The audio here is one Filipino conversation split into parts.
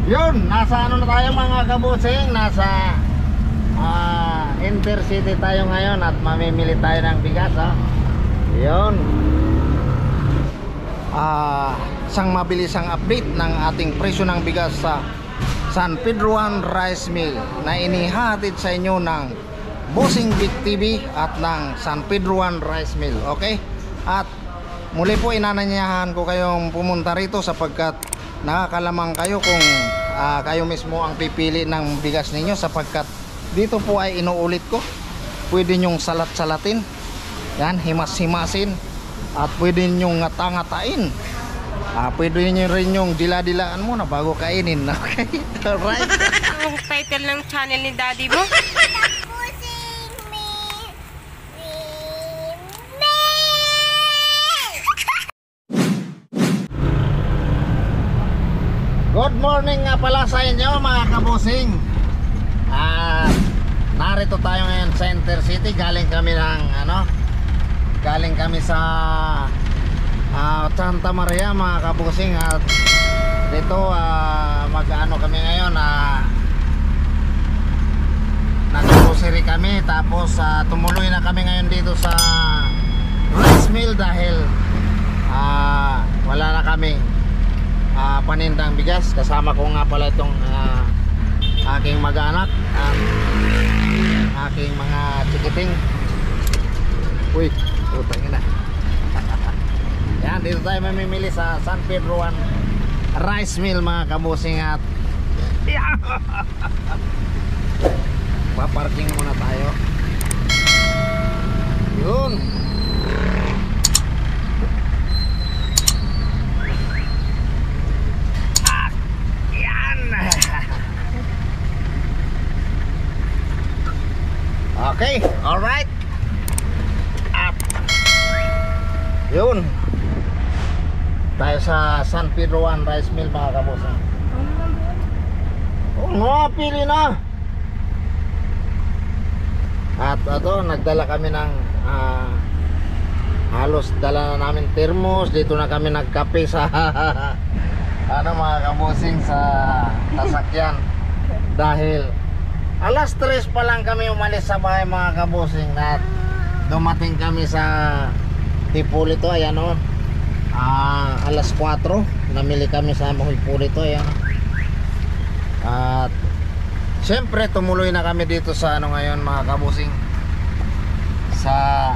Yun, nasa ano na tayo mga kabusing. Nasa Intercity tayo ngayon at mamimili tayo ng bigas, ha? Yun. Isang mabilisang update ng ating presyo ng bigas sa San Pedroan Rice Mill na inihatid sa inyo ng Bossing Big TV at ng San Pedroan Rice Mill. Okay? At muli po inananyahan ko kayong pumunta rito sapagkat nakakalamang kayo kung kayo mismo ang pipili ng bigas ninyo, sapagkat dito po ay inuulit ko, pwede nyong salat-salatin yan, himas-himasin, at pwede nyong ngata-ngatain, pwede nyo rin yung dila-dilaan muna bago kainin. Okay? Alright. Ang title ng channel ni daddy mo? Good morning nga pala sa inyo mga kabusing. Narito tayo ngayon sa Intercity. Galing kami sa Santa Maria mga kabusing. At dito mag-ano kami ngayon, nag-grocery kami. Tapos tumuloy na kami ngayon dito sa rice mill dahil wala na kami panindang bigas. Kasama ko nga pala itong aking mag-anak, aking mga chikiting. Uy, utang ina. Yan, dito tayo mamimili sa San Pedroan Rice Mill mga kabusing. At paparking muna tayo. Yun. Okay, alright. At yun, tayo sa San Pedroan Rice Mill mga kabusing. Pili na. At ito, nagdala kami ng halos dala na namin termos. Dito na kami nagkape sa mga kabusing sa sasakyan. Dahil alas 3 pa lang kami umalis sa bahay mga kabusing, at dumating kami sa Hipólito. Ayan o, alas 4 namili kami sa Hipólito. Ayan. At syempre tumuloy na kami dito sa ngayon mga kabusing, sa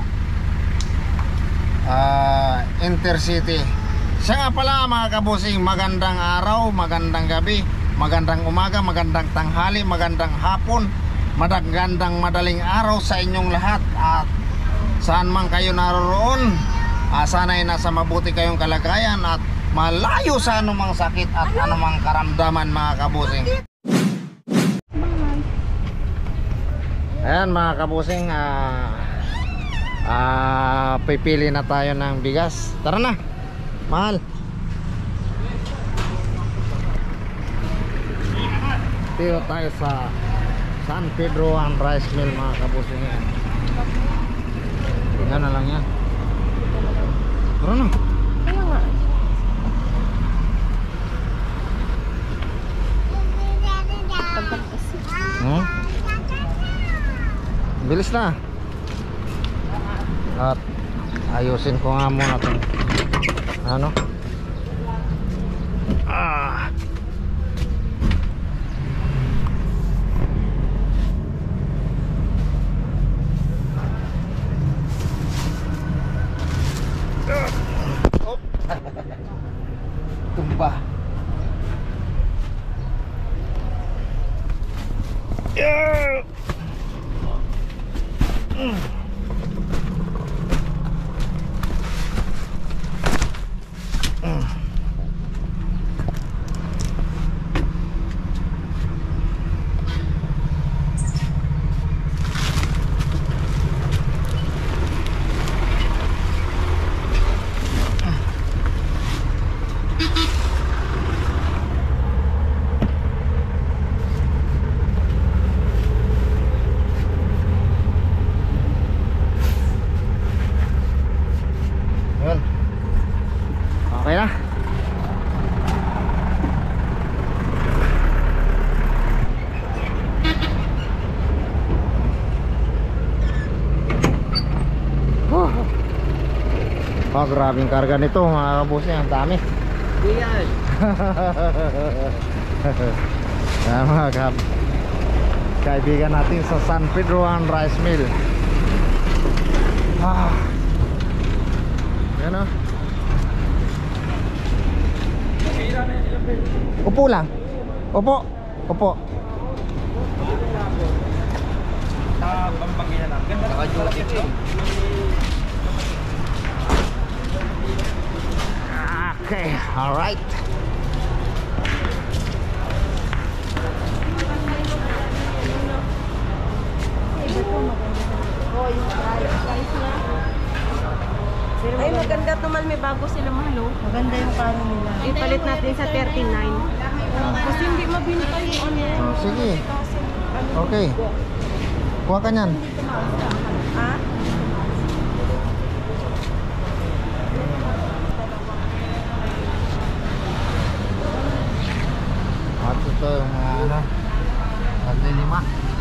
Intercity. Siya nga pala mga kabusing, magandang araw, magandang gabi, magandang umaga, magandang tanghali, magandang hapon, magandang madaling araw sa inyong lahat. At saan man kayo naroroon, sana'y nasa mabuti kayong kalagayan at malayo sa anumang sakit at anumang karamdaman mga kabusing. Ayan mga kabusing, pipili na tayo ng bigas. Tara na, mahal. Dito tayo sa San Pedroan Rice Mill mga kabusing. Tingnan na lang yan. Tara na. Bilis na. At ayusin ko nga muna ito. Tumba. Oh, grabing karga nito mga kabusing, ang dami. Yan. Yan mga kaibigan natin sa San Pedroan Rice Mill. Yan o. Upo lang. Upo. Upo. Okay, alright. Ay, maganda to man. May bago sila mahalo. Maganda yung kano nila. Ipalit natin sa 39. Kasi hindi mabinta yung ano. Oh, sige. Okay. Kuha ka nyan. Ha? At ito yung mga ano, naglilima.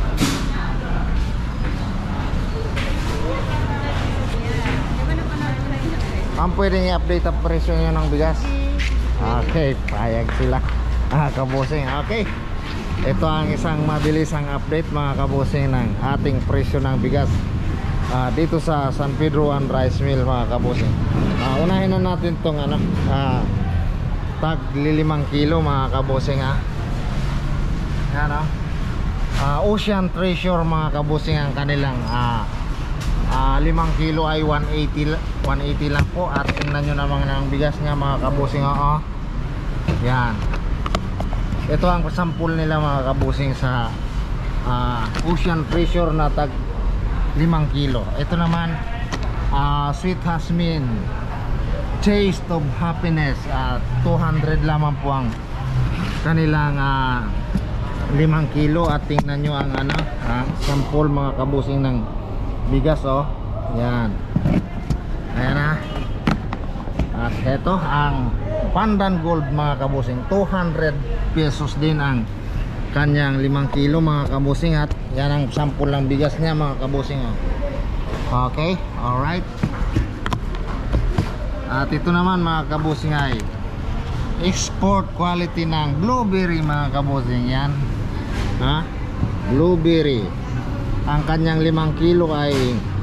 Ang pwedeng i-update ang presyo nyo ng bigas. Okay, payag sila kabusing. Okay, ito ang isang mabilisang update mga kabusing ng ating presyo ng bigas dito sa San Pedroan Rice Mill mga kabusing. Unahin na natin tong ano, tag 5 kilo mga kabusing ha. Yan o. Ocean Treasure mga kabusing ang kanilang 5 kilo ay 180 lang po. At tingnan nyo naman ng bigas nga mga kabusing. Yan. Ito ang sample nila mga kabusing sa Ocean Treasure na tag 5 kilo. Ito naman Sweet Jasmine Taste of Happiness, 200 lamang po ang kanilang 5 kilo. At tingnan nyo ang ano, sample mga kabusing ng bigas yan. Ayan na. At ito ang Pandan Gold mga kabusing, 200 pesos din ang kanyang 5 kilo mga kabusing. At yan ang sample ng bigas niya mga kabusing. Okay, alright. At ito naman mga kabusing ay export quality ng blueberry mga kabusing. Yan blueberry. Ang kanyang 5 kilo ay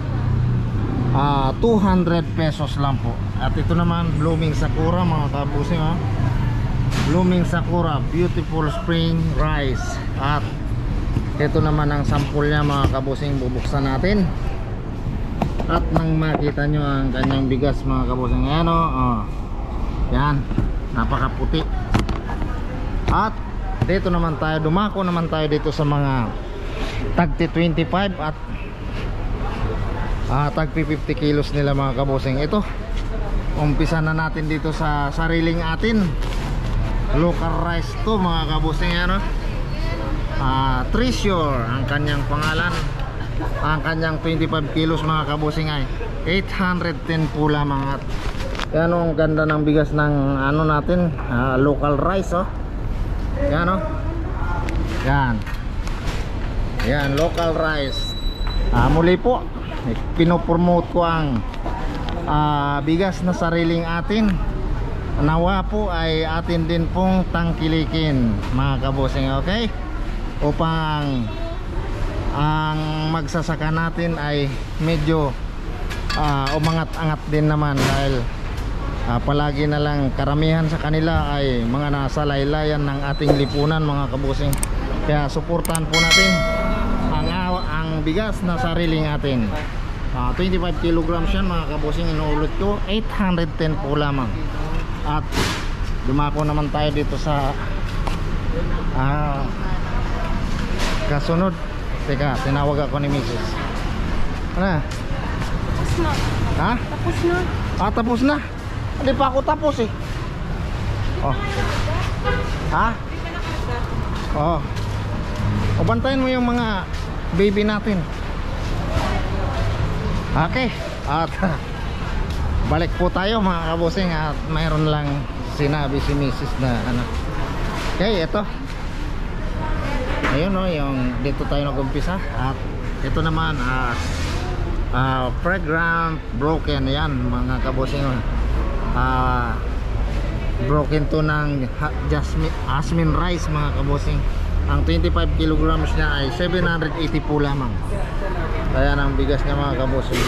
200 pesos lang po. At ito naman Blooming Sakura mga kabusing. Blooming Sakura Beautiful Spring Rice. At ito naman ang sample niya mga kabusing. Bubuksan natin at nang makita nyo ang kanyang bigas mga kabusing. Ayan yan, napakaputi. At dito naman tayo, dumako naman tayo dito sa mga tagti 25 at tagpi 50 kilos nila mga kabusing. Ito, umpisa na natin dito sa sariling atin, local rice to mga kabusing. Treasure ang kanyang pangalan. Ang kanyang 25 kilos mga kabusing ay 810 po lamang. At yan ang ganda ng bigas ng ano natin, local rice yan yan local rice. Muli po pinopromote ko ang bigas na sariling atin. Nawa po ay atin din pong tangkilikin mga kabusing. Okay, upang ang magsasaka natin ay medyo umangat-angat din naman. Dahil palagi na lang karamihan sa kanila ay mga nasa laylayan ng ating lipunan mga kabusing. Kaya suportahan po natin ang bigas na sariling atin. 25 kilograms yan mga kabusing, inuulit ko, 810 po lamang. At dumako naman tayo dito sa kasunod. Teka, tinawag ako ni Mrs. Ano? Tapos na. Ha? Tapos na. Tapos na? Hindi pa ako tapos eh. Ha? Bantayan mo yung mga baby natin. Okay. At balik po tayo mga kabusing. At mayroon lang sinabi si Mrs. na ano. Okay, ito. Ayun yung dito tayo nag-umpisa. At ito naman fragrant broken. Yan mga kabosing. Broken to ng jasmine rice mga kabosing. Ang 25 kilograms niya ay 780 po lamang. Ayan ang bigas niya mga kabosing.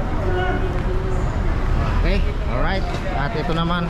Okay, alright. At ito naman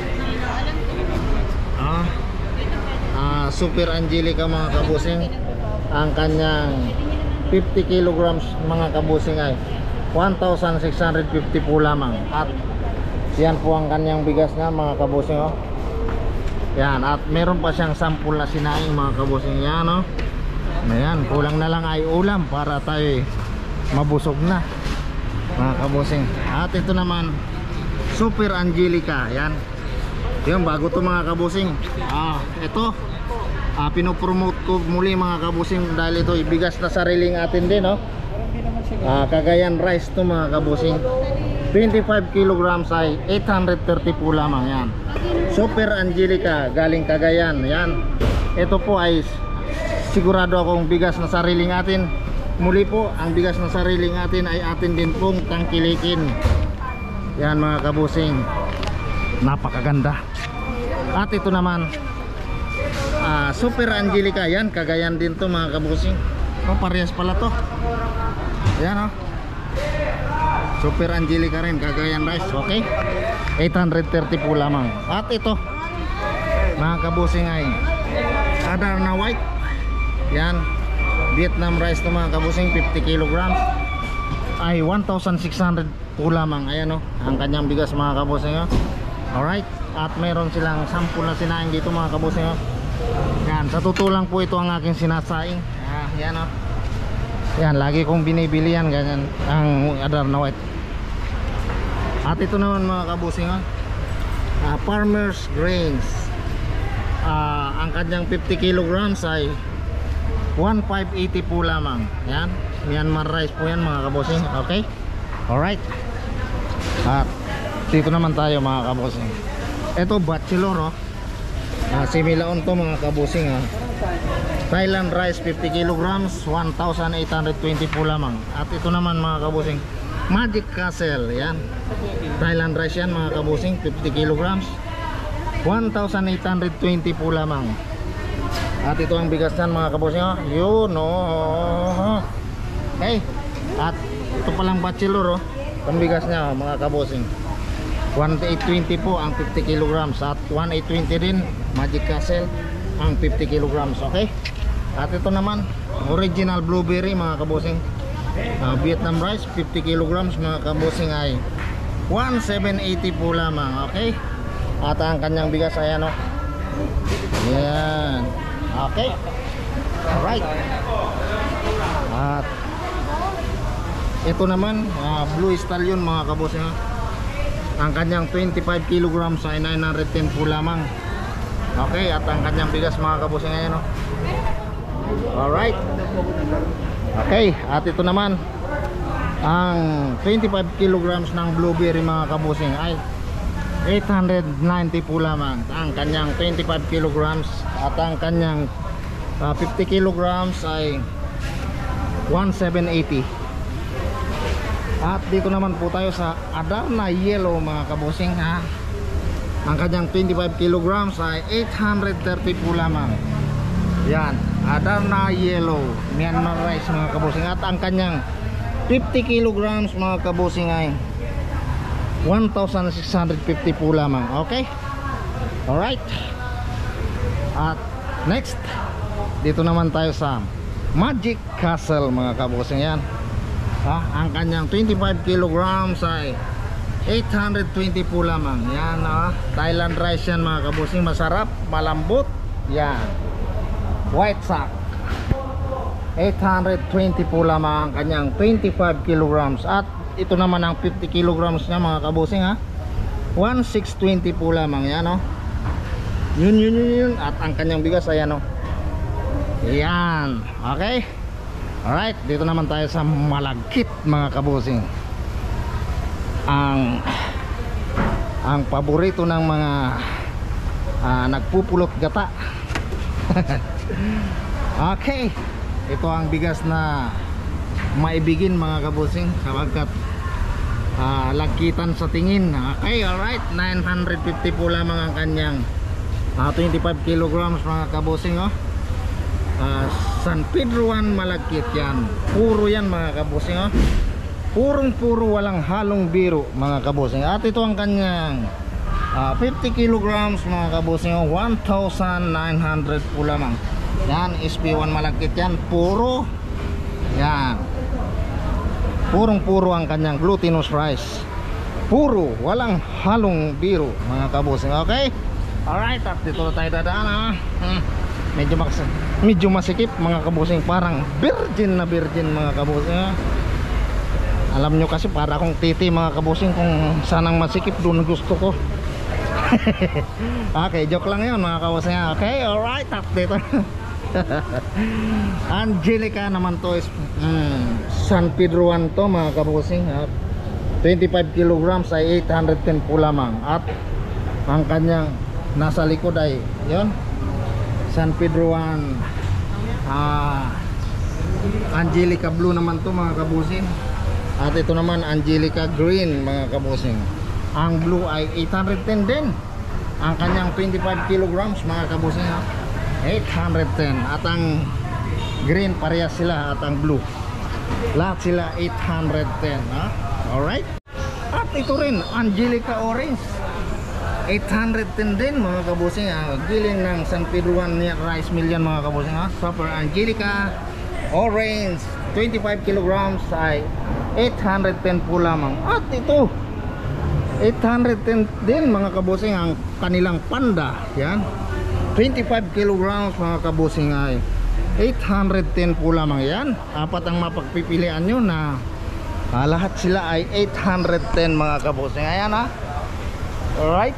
Super Angelica mga kabosing. Ang kanyang 50 kilograms mga kabosing ay 1,650 po lamang. At yan po ang kanyang bigas niya mga kabosing. Yan, at meron pa siyang sampul na sinaing mga kabosing. Yan ayan, kulang na lang ay ulam para tayo mabusog na mga kabosing. At ito naman Super Angelica. Yan, yun, bago to mga kabosing. Ito pinopromote ko muli mga kabosing dahil ito ibigas na sariling atin din. Cagayan rice to mga kabosing. 25 kilograms ay 830 po lamang. Yan, Super Angelica galing Cagayan. Yan, ito po ay sigurado akong bigas na sariling atin. Muli po, ang bigas na sariling atin ay atin din pong tangkilikin. Yan mga kabosing, napakaganda. At ito naman Super Angelica. Yan, Cagayan din to mga kabosing. Parehas pala to. Yan Super Angelica rin, Cagayan rice. Okay, 830 po lamang. At ito mga kabosing ay Adarna white. Yan, Vietnam rice to mga kabosing. 50 kilograms ay 1,600 po lamang. Ayan ang kanyang bigas mga kabosing. Alright, at meron silang sampul na sinaing dito mga kabosing. Yan, sa totoo lang po ito ang aking sinasaing. Yan yan, lagi kong binibili yan, ganyan ang Adarna white. At ito naman mga kabosing, Farmers Grains. Ang kanyang 50 kilograms ay 1,580 po lamang. Yan, Myanmar rice po yan mga kabosing. Okay, alright. At dito naman tayo mga kabosing. Ito bachelor similaon to mga kabosing. Thailand rice 50 kilograms 1,820 po lamang. At ito naman mga kabosing Magic Castle. Yan, Thailand rice yan mga kabosing. 50 kilograms 1,820 po lamang. At ito ang bigas yan mga kabosing. Yun okay. At ito palang bachelor ang bigas niya mga kabosing. 1,820 po ang 50 kilograms. At 1,820 din Magic Castle ang 50 kilograms. Okay. At ito naman original blueberry mga kabosing, Vietnam rice 50 kilograms mga kabosing ay 1,780 po lamang. Okay. At ang kanyang bigas ay yan. Okay, alright. At ito naman Blue Stallion mga kabosing. Ang kanyang 25 kilograms ay 910 po lamang. Okay, at ang kanyang bigas mga kabosing ayan alright. Okay, at ito naman ang 25 kilograms ng blueberry mga kabosing ay 890 po lamang ang kanyang 25 kilograms. At ang kanyang 50 kilograms ay 1,780. At dito naman po tayo sa Adarna yellow mga kabosing. Ang kanyang 25 kilograms ay 830 po lamang. Yan, Adarna yellow Myanmar rice mga kabosing. At ang kanyang 50 kilograms mga kabosing ay 1,650 po lamang. Okay, alright. At next, dito naman tayo sa Magic Castle mga kabosing. Yan, ang kanyang 25 kilograms ay 820 po lamang. Yan, Thailand rice yan mga kabosing. Masarap, malambot. Yan, white sack 820 po lamang ang kanyang 25 kilograms. At ito naman ang 50 kilograms niya mga kabosing 1,620 po lamang. Yan yun. At ang kanyang bigas ay yan. Okay, alright. Dito naman tayo sa malagkit mga kabosing. Ang paborito ng mga nagpupulot gata. Okay, ito ang bigas na maibigin mga kabusing sapagkat lagkitan sa tingin. Okay, alright, 950 po lamang ang kanyang 25 kilograms mga kabusing. San Pedro 1 malagkit yan, puro yan mga kabusing. Purong-puro, walang halong biro mga kabusing. At ito ang kanyang 50 kilograms mga kabusing, 1,900 po lamang. Yan, SP1 malagkit yan, puro yan, purong-puro ang kanyang glutinous rice, puro, walang halong biro mga kabusing. Okay, alright, at dito tayo dadaan. Medyo masikip mga kabusing, parang virgin na virgin mga kabusing. Alam nyo kasi para akong titi mga kabusing, kung sanang masikip doon gusto ko. Okay, joke lang yun mga kabusing. Okay, alright, at dito Angelica naman to is San Pedro 1 to mga kabusing. 25 kilograms ay 810 po lamang. At ang kanyang nasa likod ay yun, San Pedro 1 Angelica Blue naman to mga kabusing. At ito naman Angelica Green mga kabusing. Ang blue ay 810 din. Ang kanyang 25 kilograms mga kabusing, 810. At ang green parehas sila, at ang blue lahat sila 810. Alright. At ito rin Angelica Orange, 810 din mga kabusing. Giling ng San Pedro 1 rice mill yan mga kabusing. Super Angelica Orange 25 kilograms ay 810 po lamang. At ito 810 din mga kabusing ang kanilang panda. Yan, 25 kilograms mga kabusing ay 810 po lamang. Yan, apat ang mapagpipilian nyo na lahat sila ay 810 mga kabusing. Ayan alright.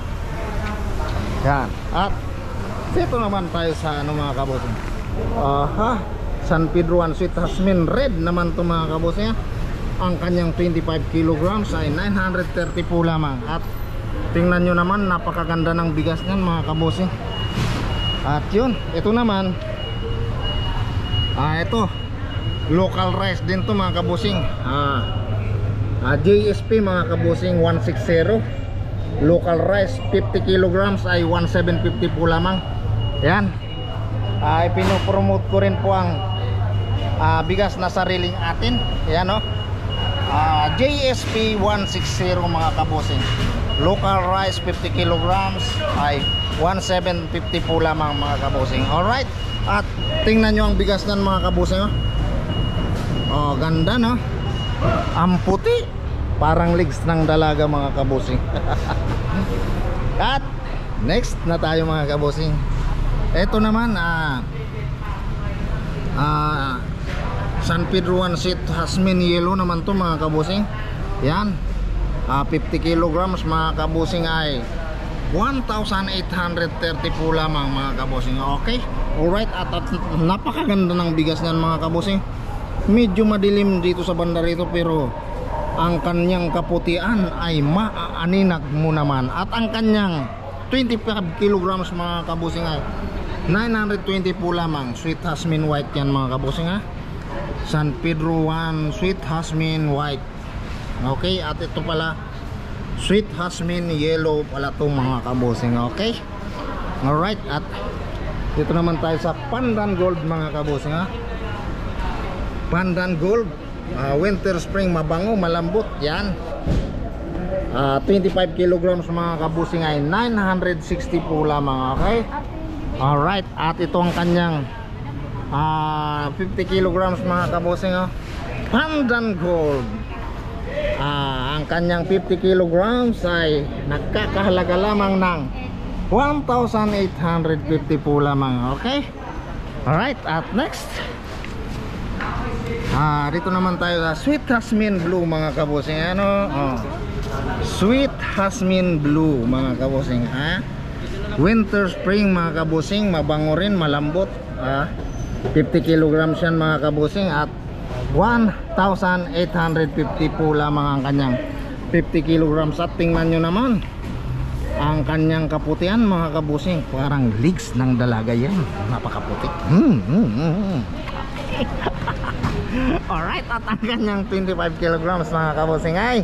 Yan, at dito naman tayo sa ano mga kabusing. San Pedro 1 Sweet Jasmine Red naman to mga kabusing. Ang kanyang 25 kilograms ay 930 po lamang. At tingnan nyo naman, napakaganda ng bigas nyan mga kabusing. At yun, ito naman ito local rice din to mga kabusing. JSP mga kabusing 160. Local rice 50 kilograms ay 1750 po lamang. Yan, ipinopromote ko rin po ang bigas na sariling atin. Yan JSP 160 mga kabusing. Local rice 50 kilograms ay 1750 po lamang mga kabusing. Alright, at tingnan nyo ang bigas nan mga kabusing. Ganda no, ang puti, parang legs ng dalaga mga kabusing. At next na tayo mga kabusing. Ito naman San Pedro 1 Sweet Jasmine Yellow naman to mga kabusing. Yan, 50 kilograms mga kabusing ay 1,830 po lamang mga kabusing. Okay, alright, at napakaganda ng bigas niyan mga kabusing. Medyo madilim dito sa banda rito, pero ang kanyang kaputian ay maaaninag mo naman. At ang kanyang 25 kilograms mga kabusing ay 920 po lamang. Sweet Jasmine White yan mga kabusing. San Pedro 1 Sweet Jasmine White. Okay, at ito pala Sweet Jasmine Yellow pala itong mga kabusing. Okay, alright, at dito naman tayo sa Pandan Gold mga kabusing. Pandan Gold, winter spring, mabango, malambot. Yan, 25 kilograms mga kabusing ay 960 po lamang. Okay, alright, at ito ang kanyang 50 kilograms mga kabusing. Pandan Gold, ang kanyang 50 kilograms ay nagkakahalaga lamang ng 1,850 po lamang. Okay, alright, at next dito naman tayo sa Sweet Jasmine Blue mga kabusing. Sweet Jasmine Blue mga kabusing. Winter spring mga kabusing, mabango rin, malambot. 50 kilograms yan mga kabusing, at 1,850 po lamang ang kanyang 50 kilograms. At tingnan nyo naman ang kanyang kaputian mga kabusing, parang legs ng dalaga yan, napakaputi. Alright, at ang kanyang 25 kilograms mga kabusing ay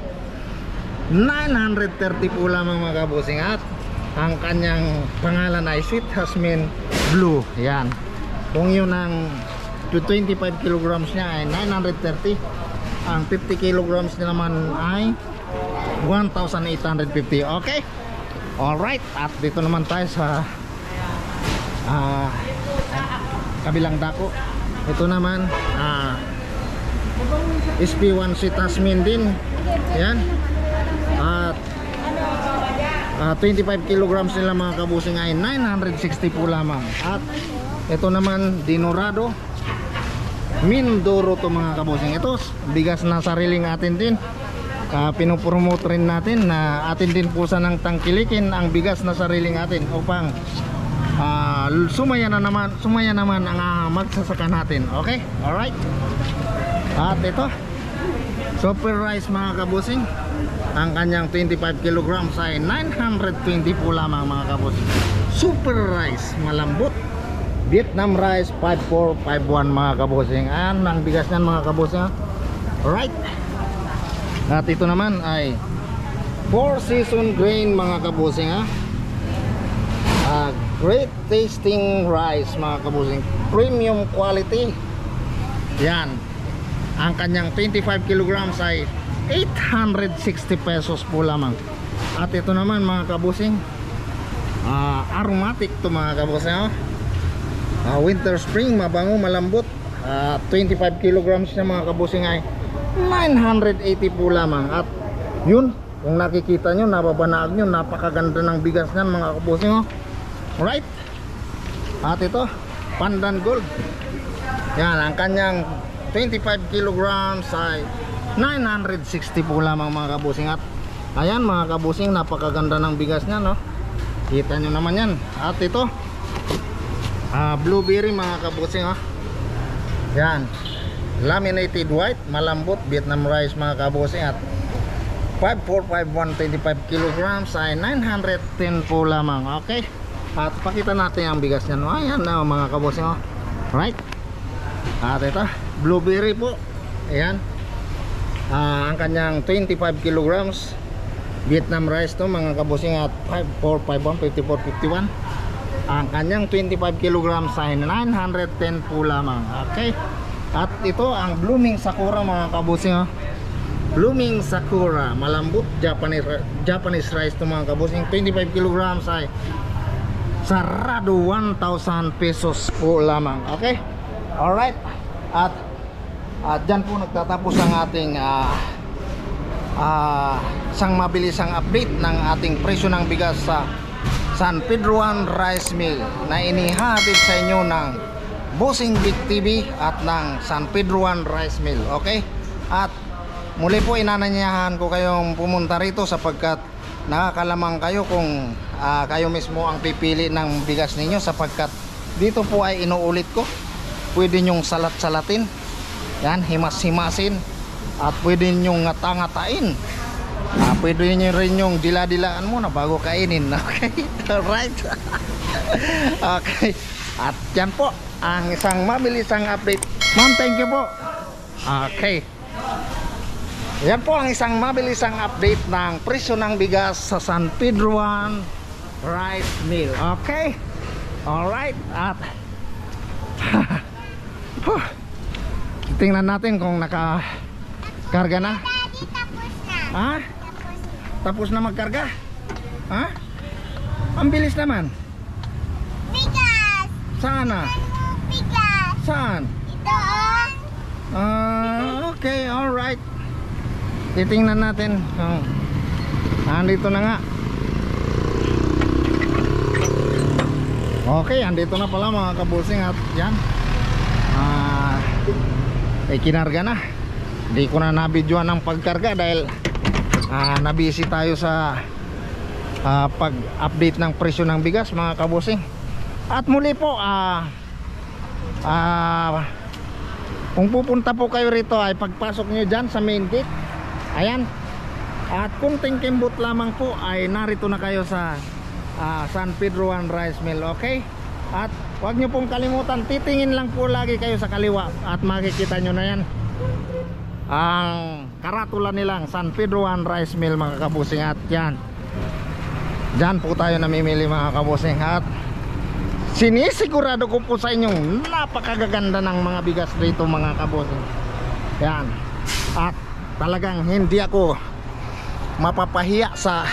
930 po lamang mga kabusing. At ang kanyang pangalan ay Sweet Jasmine Blue. Yan. Kung yun ang 25 kilograms niya ay 930. Ang 50 kilograms niya naman ay 1,850. Okay? Alright, at dito naman tayo sa kabilang dako. Ito naman SP1 Sweet Jasmine din. Yan. At 25 kilograms nila mga kabusing ay 960 po lamang. At ito naman Dinorado Mindoro to mga kabusing. Ito bigas na sariling atin din. Pinopromote rin natin na atin din po sanang tangkilikin ang bigas na sariling atin upang sumaya naman ang magsasaka natin. Okay? Alright. At ito Super Rice mga kabusing. Ang kanyang 25 kilograms ay 920 po lamang mga kabusing. Super Rice, malambot. Vietnam Rice 5451 mga kabusing. Ang bigas niyan mga kabusing. Alright. At ito naman ay 4 season grain mga kabusing. Great tasting rice mga kabusing, premium quality. Yan. Ang kanyang 25 kilograms ay 860 pesos po lamang. At ito naman mga kabusing, aromatic to mga kabusing. Winter spring, mabango, malambot. 25 kilograms na mga kabusing ay 980 po lamang. At yun, kung nakikita nyo, nababanaag nyo, napakaganda ng bigas nyan mga kabusing. Right. At ito Pandan Gold. Yan, ang kanyang 25 kilograms ay 960 po lamang mga kabusing. At ayan mga kabusing, napakaganda ng bigas niya, no? Kita nyo naman yan. At ito blueberry mga kabusing. Yan, laminated white, malambot, Vietnam rice mga kabusing. At 5451 25 kilograms ay 910 po lamang. Okay. At pakita natin ang bigas niyan. Ayan na mga kabusing. Right. At ito blueberry po. Ayan. Ang kanyang 25 kilograms Vietnam rice to mga kabusing. At 5451 5451. Ang kanyang 25 kilograms ay 910 po lamang. Okay. At ito ang Blooming Sakura mga kabusing. Blooming Sakura, malambot, Japanese rice to mga kabusing. 25 kilograms ay sarado 1,000 pesos po lamang. Okay? Alright. At dyan po nagtatapos ang ating isang mabilisang update ng ating presyo ng bigas sa San Pedroan Rice Mill na inihatid sa inyo ng Bossing Big TV at ng San Pedroan Rice Mill. Okay? At muli po inananyahan ko kayong pumunta rito sapagkat nakakalamang kayo kung kayo mismo ang pipili ng bigas ninyo, sapagkat dito po ay inuulit ko, pwede nyong salat-salatin, yan, himas-himasin, at pwede nyong ngata-ngatain, pwede nyo rin yung dila-dilaan muna bago kainin. Okay? Alright. Okay. At yan po ang isang mabilisang update. Ma'am, thank you po. Okay. Yan po ang isang mabilisang update ng presyo ng bigas sa San Pedroan Rice Mill. Okay? Alright. At tingnan natin kung nakakarga na. Daddy, tapos na. Ha? Tapos na magkarga? Ha? Ang bilis naman. Bigas! Saan na? Bigas! Saan? Ito Okay, alright. Titingnan natin. Andito na nga. Okay, andito na pala mga kabusing. At yan, kinarga na. Hindi ko na nabidyoan ng pagkarga dahil nabisi tayo sa pag-update ng presyo ng bigas mga kabusing. At muli po, kung pupunta po kayo rito ay pagpasok nyo dyan sa main gate, ayan. At kung tingkimbot lamang po ay narito na kayo sa San Pedroan Rice Mill. Okay? At huwag nyo pong kalimutan, titingin lang po lagi kayo sa kaliwa at makikita nyo na yan ang karatula nilang San Pedro Juan Rice Mill mga kabusing. At yan, dyan po tayo namimili mga kabusing. At sinisigurado ko po sa inyong napakagaganda ng mga bigas dito mga kabusing. Yan. At talagang hindi ako mapapahiya sa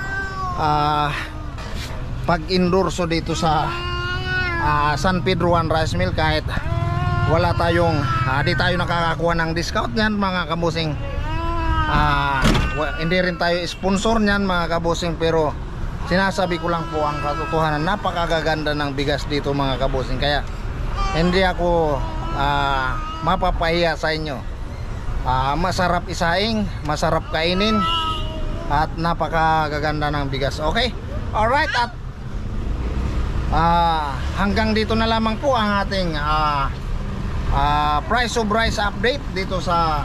pag-endorso dito sa San Pedro Juan Rice Mill kahit wala tayong di tayo nakakakuha ng discount niyan mga kabusing. Hindi rin tayo sponsor niyan mga kabusing, pero sinasabi ko lang po ang katotohanan, napakagaganda ng bigas dito mga kabusing, kaya hindi ako mapapahiya sa inyo. Masarap isaing, masarap kainin, at napakagaganda ng bigas. Okay, alright, at hanggang dito na lamang po ang ating price of rice update dito sa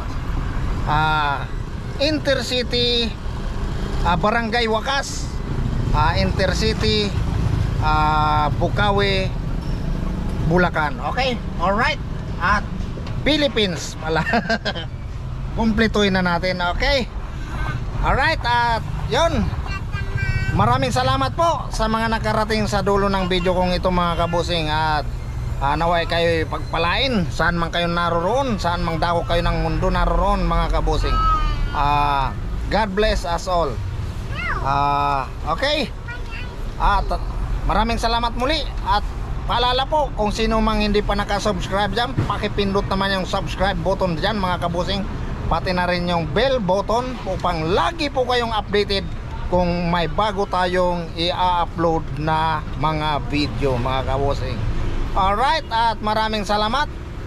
Intercity Barangay Wakas, Intercity Bukawi, Bulacan. Okay, alright, at Philippines pala. Kumpletuhin na natin. Okay, alright, at yun, maraming salamat po sa mga nakarating sa dulo ng video kong ito mga kabusing. At naway kayo pagpalain saan man kayo naroroon, saan mang dako kayo ng mundo naroroon mga kabusing. God bless us all. Okay, at maraming salamat muli. At paalala po, kung sino mang hindi pa nakasubscribe dyan, pakipindot naman yung subscribe button dyan mga kabusing, pati na rin yung bell button upang lagi po kayong updated kung may bago tayong i-upload na mga video mga kabusing. Alright, at maraming salamat.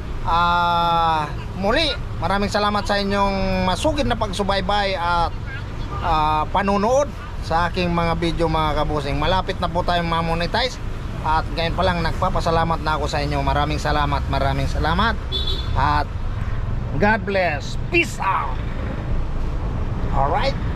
Muli, maraming salamat sa inyong masugid na pagsubaybay at panunood sa aking mga video mga kabusing. Malapit na po tayong ma-monetize, at ngayon pa lang nagpapasalamat na ako sa inyo. Maraming salamat, maraming salamat, at God bless. Peace out. Alright.